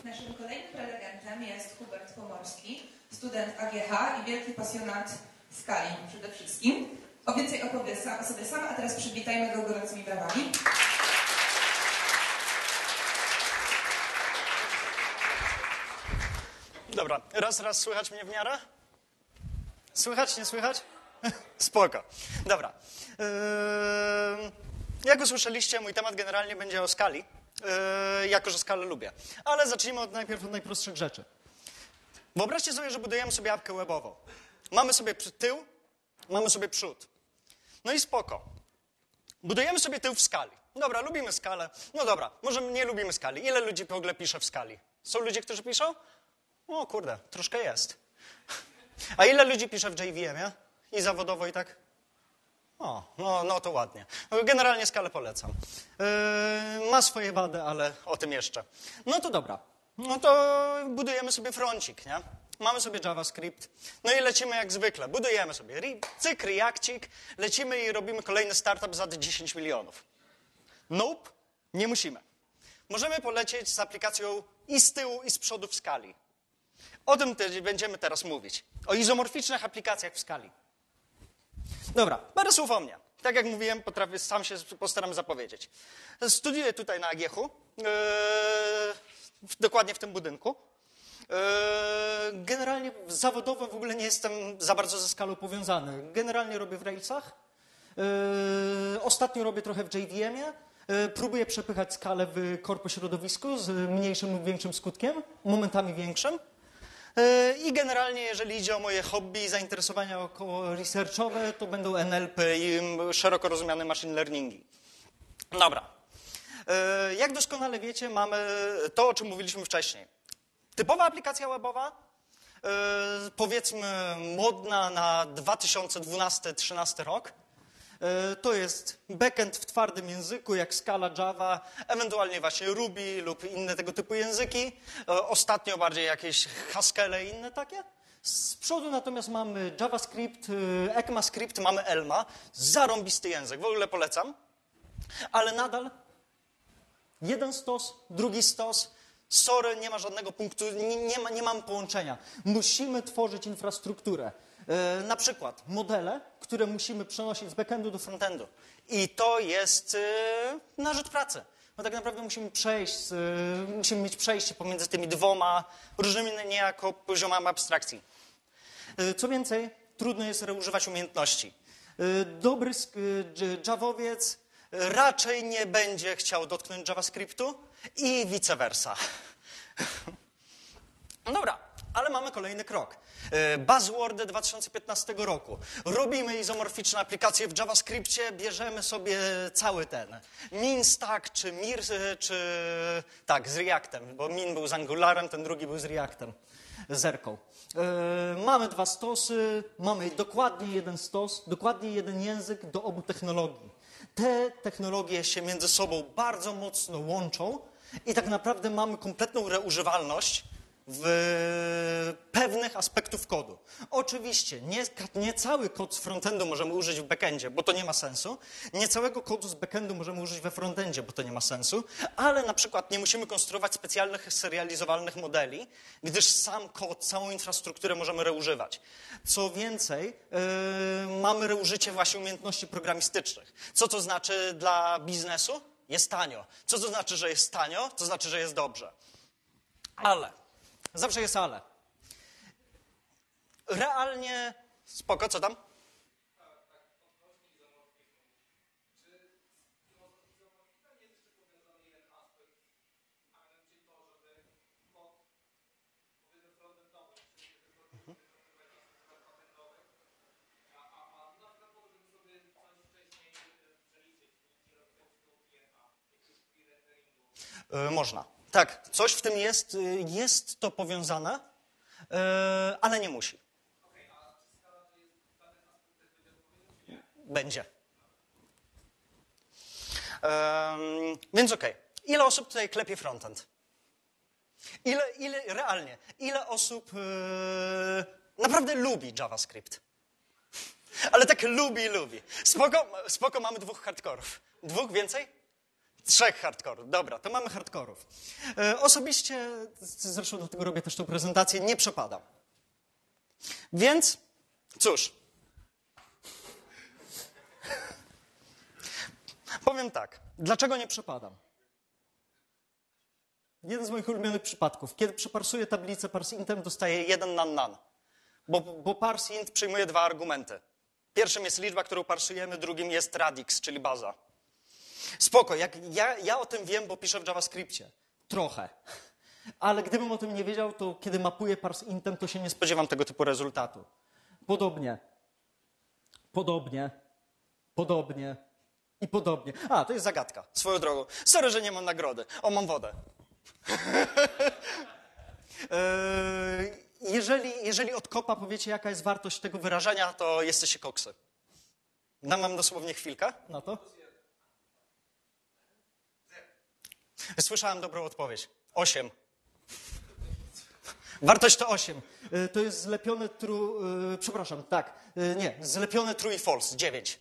Naszym kolejnym prelegentem jest Hubert Pomorski, student AGH i wielki pasjonat skali przede wszystkim. O więcej opowie o sobie sam, a teraz przywitajmy go gorącymi brawami. Dobra, raz, słychać mnie w miarę? Słychać, nie słychać? Spoko. Dobra. Jak usłyszeliście, mój temat generalnie będzie o skali, jako że skalę lubię. Ale zacznijmy najpierw od najprostszych rzeczy. Wyobraźcie sobie, że budujemy sobie apkę webową. Mamy sobie tył, mamy sobie przód. No i spoko. Budujemy sobie tył w skali. Dobra, lubimy skalę. No dobra, może nie lubimy skali. Ile ludzi w ogóle pisze w skali? Są ludzie, którzy piszą? O kurde, troszkę jest. A ile ludzi pisze w JVM-ie? I zawodowo i tak? O, no to ładnie. Generalnie skalę polecam. Ma swoje wady, ale o tym jeszcze. No to dobra. No to budujemy sobie froncik, nie? Mamy sobie JavaScript. No i lecimy jak zwykle. Budujemy sobie cyk, reakcik. Lecimy i robimy kolejny startup za 10 milionów. Nope, nie musimy. Możemy polecieć z aplikacją i z tyłu, i z przodu w skali. O tym też będziemy teraz mówić. O izomorficznych aplikacjach w skali. Dobra, parę słów o mnie. Tak jak mówiłem, sam się postaram zapowiedzieć. Studiuję tutaj na AGH-u, dokładnie w tym budynku. Generalnie zawodowo w ogóle nie jestem za bardzo ze skalą powiązany. Generalnie robię w Railsach. Ostatnio robię trochę w JVM-ie. Próbuję przepychać skalę w korpośrodowisku z mniejszym lub większym skutkiem, momentami większym. I generalnie, jeżeli idzie o moje hobby i zainteresowania około researchowe, to będą NLP i szeroko rozumiane machine learningi. Dobra. Jak doskonale wiecie, mamy to, o czym mówiliśmy wcześniej. Typowa aplikacja webowa, powiedzmy modna na 2012-2013 rok, to jest backend w twardym języku, jak Scala, Java, ewentualnie właśnie Ruby lub inne tego typu języki. Ostatnio bardziej jakieś Haskell i inne takie. Z przodu natomiast mamy JavaScript, ECMAScript, mamy Elma. Zarąbisty język, w ogóle polecam. Ale nadal jeden stos, drugi stos. Sorry, nie ma żadnego punktu, nie mam połączenia. Musimy tworzyć infrastrukturę. Na przykład modele, które musimy przenosić z backendu do frontendu. I to jest narzut pracy. Bo tak naprawdę musimy mieć przejście pomiędzy tymi dwoma różnymi niejako poziomami abstrakcji. Co więcej, trudno jest reużywać umiejętności. Dobry javowiec raczej nie będzie chciał dotknąć JavaScriptu i vice versa. No dobra, ale mamy kolejny krok. Buzzwordy 2015 roku. Robimy izomorficzne aplikacje w JavaScriptie, bierzemy sobie cały ten min stack, czy mir, czy tak, z Reactem, bo min był z Angularem, ten drugi był z Reactem, z Erką. Mamy dwa stosy, mamy dokładnie jeden stos, dokładnie jeden język do obu technologii. Te technologie się między sobą bardzo mocno łączą i tak naprawdę mamy kompletną reużywalność w pewnych aspektów kodu. Oczywiście nie cały kod z frontendu możemy użyć w backendzie, bo to nie ma sensu. Nie całego kodu z backendu możemy użyć we frontendzie, bo to nie ma sensu. Ale na przykład nie musimy konstruować specjalnych serializowalnych modeli, gdyż sam kod, całą infrastrukturę możemy reużywać. Co więcej, mamy reużycie właśnie umiejętności programistycznych. Co to znaczy dla biznesu? Jest tanio. Co to znaczy, że jest tanio? To znaczy, że jest dobrze. Ale zawsze jest ale. Realnie spoko, co tam? Można. Tak, coś w tym jest to powiązane, ale nie musi. Będzie. Więc okej. Ile osób tutaj klepie frontend? Ile osób naprawdę lubi JavaScript? Ale tak lubi. Spoko, mamy dwóch hardkorów. Dwóch więcej? 3 hardkorów. Dobra, to mamy hardkorów. Osobiście, zresztą do tego robię też tą prezentację, nie przepadam. Więc, cóż. Powiem tak. Dlaczego nie przepadam? Jeden z moich ulubionych przypadków. Kiedy przeparsuję tablicę parseIntem, dostaję 1 nan. Bo parseInt przyjmuje 2 argumenty. Pierwszym jest liczba, którą parsujemy, drugim jest radix, czyli baza. Spoko, ja o tym wiem, bo piszę w JavaScriptie. Trochę. Ale gdybym o tym nie wiedział, to kiedy mapuję parseIntem, to się nie spodziewam tego typu rezultatu. Podobnie. I podobnie. A, to jest zagadka. Swoją drogą. Sorry, że nie mam nagrody. O, mam wodę. Jeżeli od kopa powiecie, jaka jest wartość tego wyrażenia, to jesteście koksy. Dam wam dosłownie chwilkę na to. Słyszałem dobrą odpowiedź. 8. Wartość to 8. To jest zlepione true... przepraszam, tak. Nie, zlepione true i false. 9.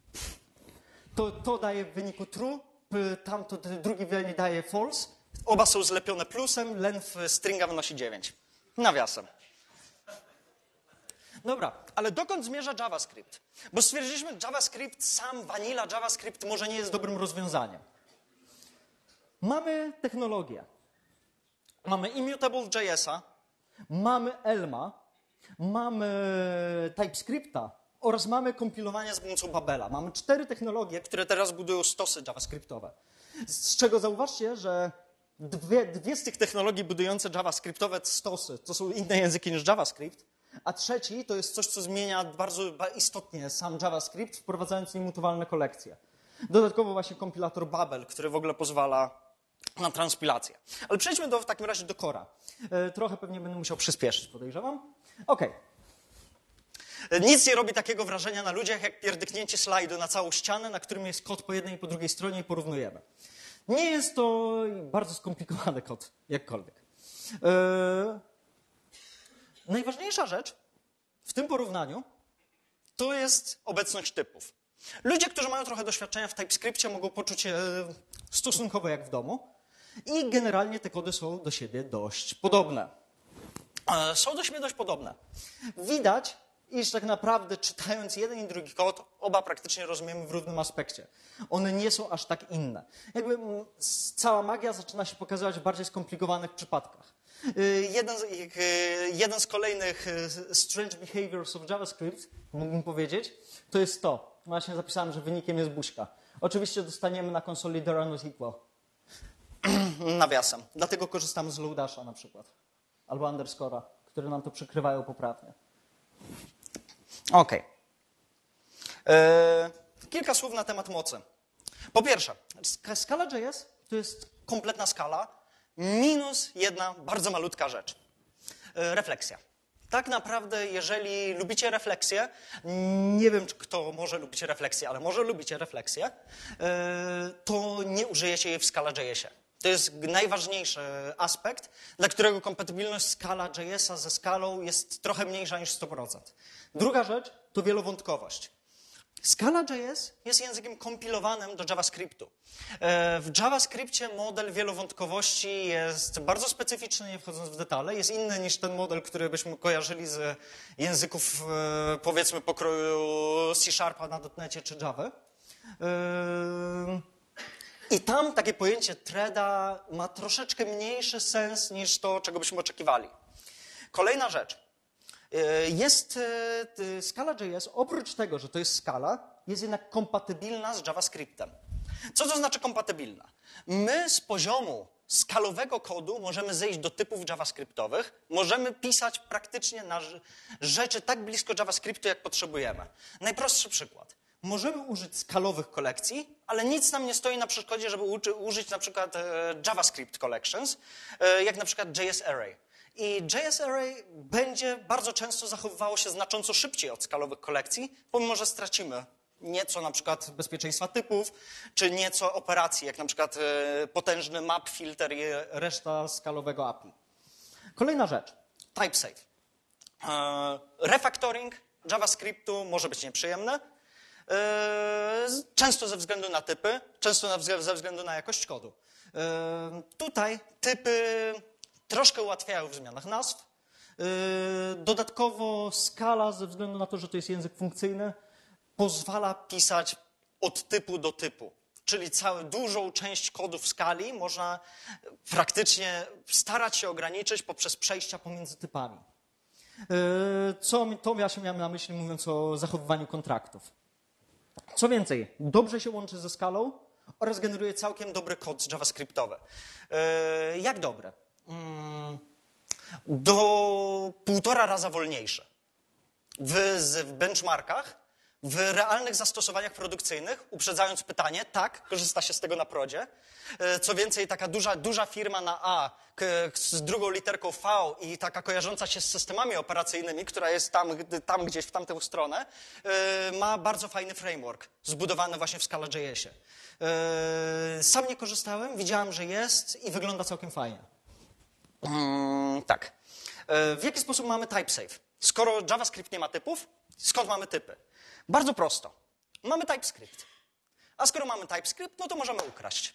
To daje w wyniku true, tamto drugi wynik daje false. Oba są zlepione plusem, length stringa wynosi 9. Nawiasem. Dobra, ale dokąd zmierza JavaScript? Bo stwierdziliśmy, że JavaScript, sam vanilla JavaScript może nie jest dobrym rozwiązaniem. Mamy technologię. Mamy Immutable.jsa, mamy Elma, mamy TypeScripta oraz mamy kompilowanie z pomocą Babela. Mamy 4 technologie, które teraz budują stosy JavaScriptowe. Z czego zauważcie, że dwie z tych technologii budujące JavaScriptowe stosy to są inne języki niż JavaScript, a trzeci to jest coś, co zmienia bardzo istotnie sam JavaScript, wprowadzając immutowalne kolekcje. Dodatkowo właśnie kompilator Babel, który w ogóle pozwala na transpilację. Ale przejdźmy w takim razie do Cora. Trochę pewnie będę musiał przyspieszyć, podejrzewam. Okej. Nic nie robi takiego wrażenia na ludziach, jak pierdyknięcie slajdu na całą ścianę, na którym jest kod po jednej i po drugiej stronie i porównujemy. Nie jest to bardzo skomplikowany kod, jakkolwiek. Najważniejsza rzecz w tym porównaniu to jest obecność typów. Ludzie, którzy mają trochę doświadczenia w TypeScriptie, mogą poczuć się stosunkowo jak w domu i generalnie te kody są do siebie dość podobne. Widać, iż tak naprawdę czytając jeden i drugi kod, oba praktycznie rozumiemy w równym aspekcie. One nie są aż tak inne. Jakby cała magia zaczyna się pokazywać w bardziej skomplikowanych przypadkach. Jeden z kolejnych strange behaviors of JavaScript, mógłbym powiedzieć, to jest to. Właśnie zapisałem, że wynikiem jest buźka. Oczywiście dostaniemy na konsoli there not equal. Nawiasem. Dlatego korzystamy z loadasha na przykład. Albo underscore'a, które nam to przykrywają poprawnie. Okej. Kilka słów na temat mocy. Po pierwsze, ScalaJS to jest kompletna skala minus jedna bardzo malutka rzecz. Refleksja. Tak naprawdę, jeżeli lubicie refleksję, nie wiem, czy kto może lubić refleksję, ale może lubicie refleksję, to nie użyjecie jej w ScalaJS-ie. To jest najważniejszy aspekt, dla którego kompatybilność ScalaJS-a ze Scalą jest trochę mniejsza niż 100%. Druga rzecz to wielowątkowość. ScalaJS jest językiem kompilowanym do JavaScriptu. W JavaScriptie model wielowątkowości jest bardzo specyficzny, nie wchodząc w detale. Jest inny niż ten model, który byśmy kojarzyli z języków, powiedzmy, pokroju C# na .NETie czy Java. I tam takie pojęcie threada ma troszeczkę mniejszy sens niż to, czego byśmy oczekiwali. Kolejna rzecz. ScalaJS, oprócz tego, że to jest Scala, jest jednak kompatybilna z JavaScriptem. Co to znaczy kompatybilna? My z poziomu skalowego kodu możemy zejść do typów javascriptowych, możemy pisać praktycznie na rzeczy tak blisko JavaScriptu, jak potrzebujemy. Najprostszy przykład. Możemy użyć skalowych kolekcji, ale nic nam nie stoi na przeszkodzie, żeby użyć na przykład JavaScript collections, jak na przykład JS Array. I JS Array będzie bardzo często zachowywało się znacząco szybciej od skalowych kolekcji, pomimo że stracimy nieco na przykład bezpieczeństwa typów, czy nieco operacji, jak na przykład potężny map filter i reszta skalowego API. Kolejna rzecz. TypeSafe. Refactoring JavaScriptu może być nieprzyjemny. Często ze względu na typy, często ze względu na jakość kodu. Tutaj typy troszkę ułatwiają w zmianach nazw. Dodatkowo Scala, ze względu na to, że to jest język funkcyjny, pozwala pisać od typu do typu. Czyli dużą część kodu w Scali można praktycznie starać się ograniczyć poprzez przejścia pomiędzy typami. To ja się miałem na myśli, mówiąc o zachowywaniu kontraktów. Co więcej, dobrze się łączy ze Scalą oraz generuje całkiem dobry kod javascriptowy. Jak dobre? Do 1,5 raza wolniejsze. W benchmarkach, w realnych zastosowaniach produkcyjnych, uprzedzając pytanie, tak, korzysta się z tego na prodzie. Co więcej, taka duża firma na A z drugą literką V i taka kojarząca się z systemami operacyjnymi, która jest tam gdzieś w tamtą stronę, ma bardzo fajny framework zbudowany właśnie w ScalaJS-ie. Sam nie korzystałem, widziałem, że jest i wygląda całkiem fajnie. Tak. W jaki sposób mamy typesafe? Skoro JavaScript nie ma typów, skąd mamy typy? Bardzo prosto. Mamy TypeScript. A skoro mamy TypeScript, no to możemy ukraść.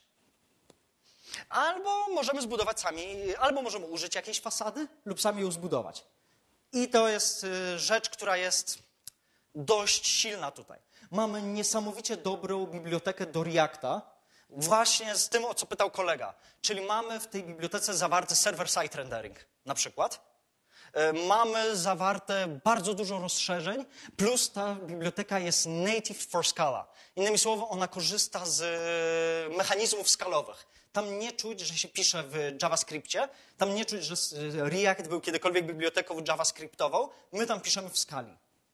Albo możemy zbudować sami, albo możemy użyć jakiejś fasady lub sami ją zbudować. I to jest rzecz, która jest dość silna tutaj. Mamy niesamowicie dobrą bibliotekę do Reacta, właśnie z tym, o co pytał kolega. Czyli mamy w tej bibliotece zawarty server-side rendering na przykład. Mamy zawarte bardzo dużo rozszerzeń, plus ta biblioteka jest native for Scala. Innymi słowy, ona korzysta z mechanizmów skalowych. Tam nie czuć, że się pisze w JavaScriptie, tam nie czuć, że React był kiedykolwiek biblioteką JavaScriptową. My tam piszemy w Scali.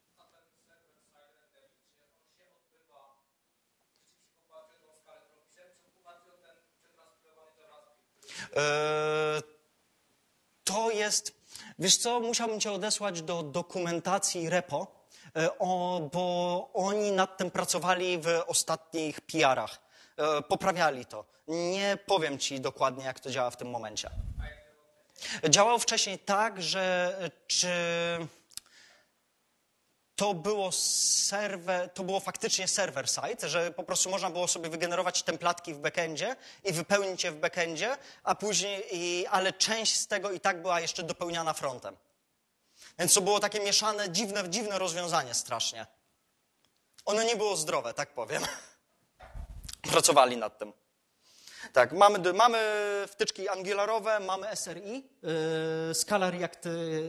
To jest... Wiesz co, musiałbym cię odesłać do dokumentacji repo, bo oni nad tym pracowali w ostatnich PR-ach. Poprawiali to. Nie powiem ci dokładnie, jak to działa w tym momencie. Działało wcześniej tak, że to było faktycznie server-side, że po prostu można było sobie wygenerować templatki w backendzie i wypełnić je w backendzie, a później, ale część z tego i tak była jeszcze dopełniana frontem. Więc to było takie mieszane, dziwne rozwiązanie strasznie. Ono nie było zdrowe, tak powiem. Pracowali nad tym. Tak, mamy wtyczki angularowe, mamy SRI, Scala React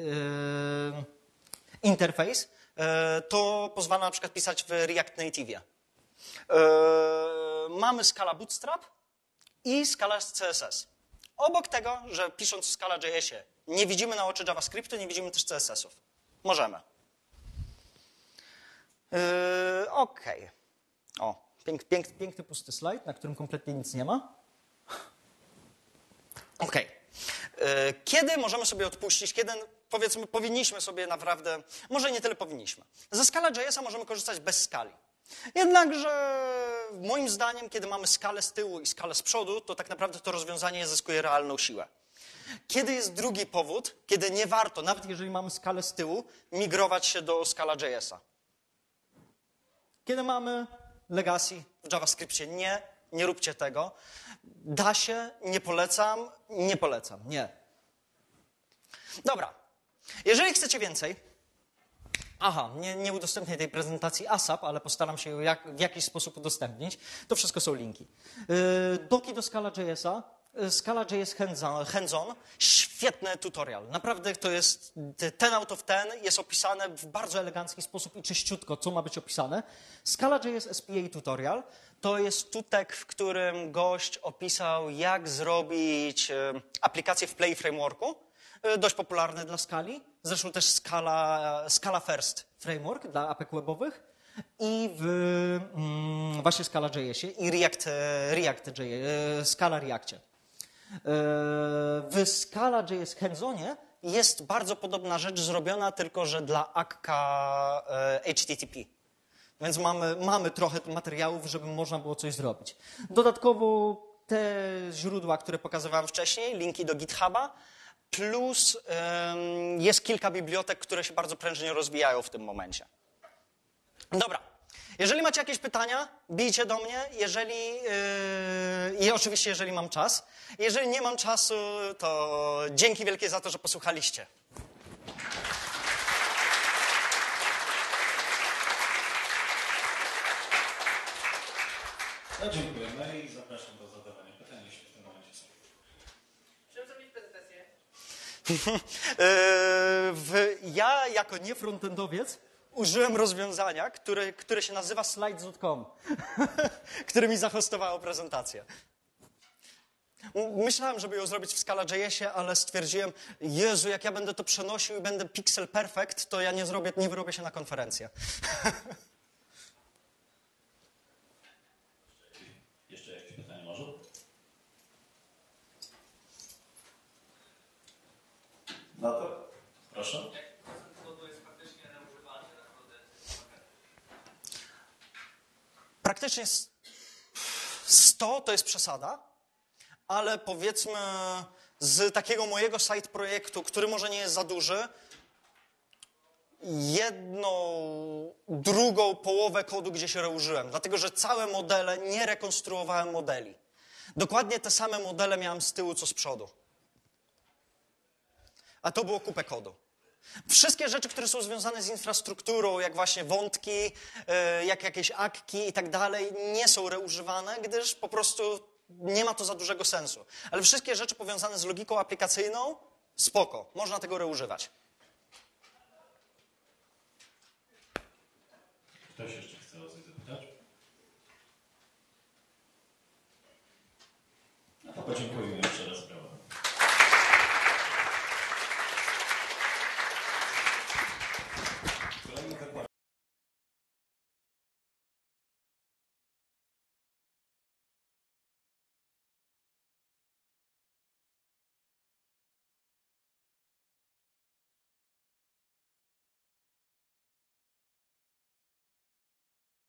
Interface. To pozwala na przykład pisać w React Native'ie. Mamy Scala Bootstrap i Scala CSS. Obok tego, że pisząc w ScalaJS-ie nie widzimy na oczy JavaScriptu, nie widzimy też CSS-ów. Możemy. Okej. O, piękny pusty slajd, na którym kompletnie nic nie ma. Okej. Kiedy możemy sobie odpuścić, kiedy powiedzmy powinniśmy sobie naprawdę, może nie tyle powinniśmy. Ze ScalaJS-a możemy korzystać bez skali. Jednakże moim zdaniem, kiedy mamy skalę z tyłu i skalę z przodu, to tak naprawdę to rozwiązanie zyskuje realną siłę. Kiedy jest drugi powód, kiedy nie warto, nawet jeżeli mamy skalę z tyłu, migrować się do ScalaJS-a. Kiedy mamy legacy w JavaScriptie, nie róbcie tego. Da się, nie polecam, nie. Dobra, jeżeli chcecie więcej, nie udostępnię tej prezentacji ASAP, ale postaram się ją w jakiś sposób udostępnić. To wszystko są linki. Doki do ScalaJS-a, ScalaJS Hands-on, świetny tutorial. Naprawdę to jest 10 out of 10, jest opisane w bardzo elegancki sposób i czyściutko, co ma być opisane. ScalaJS SPA tutorial to jest tutek, w którym gość opisał, jak zrobić aplikację w Play Frameworku, dość popularny dla Scali. Zresztą też Scala First Framework dla apek webowych i właśnie ScalaJS-ie i Scala Reactie. W ScalaJS Hands-onie jest bardzo podobna rzecz zrobiona, tylko że dla akka HTTP. Więc mamy trochę materiałów, żeby można było coś zrobić. Dodatkowo te źródła, które pokazywałem wcześniej, linki do GitHuba, plus jest kilka bibliotek, które się bardzo prężnie rozwijają w tym momencie. Dobra, Jeżeli macie jakieś pytania, bijcie do mnie, i oczywiście jeżeli mam czas. Jeżeli nie mam czasu, to dzięki wielkie za to, że posłuchaliście. No, dziękujemy i zapraszam do zadawania pytań, jeśli w tym momencie są. Chciałem zrobić prezentację. Ja jako nie frontendowiec użyłem rozwiązania, które się nazywa slides.com, które mi zahostowało prezentację. Myślałem, żeby ją zrobić w ScalaJSie, ale stwierdziłem, Jezu, jak ja będę to przenosił i będę pixel perfect, to ja nie wyrobię się na konferencję. Jeszcze jakieś pytanie może? No to proszę. Praktycznie 100 to jest przesada, ale powiedzmy z takiego mojego side projektu, który może nie jest za duży, 1/2 połowę kodu, gdzie się reużyłem. Dlatego, że całe modele, nie rekonstruowałem modeli. Dokładnie te same modele miałem z tyłu, co z przodu. A to było kupę kodu. Wszystkie rzeczy, które są związane z infrastrukturą, jak właśnie wątki, jak jakieś akki i tak dalej, nie są reużywane, gdyż po prostu nie ma to za dużego sensu. Ale wszystkie rzeczy powiązane z logiką aplikacyjną, spoko, można tego reużywać. Ktoś jeszcze chce o coś zapytać? No to podziękujemy.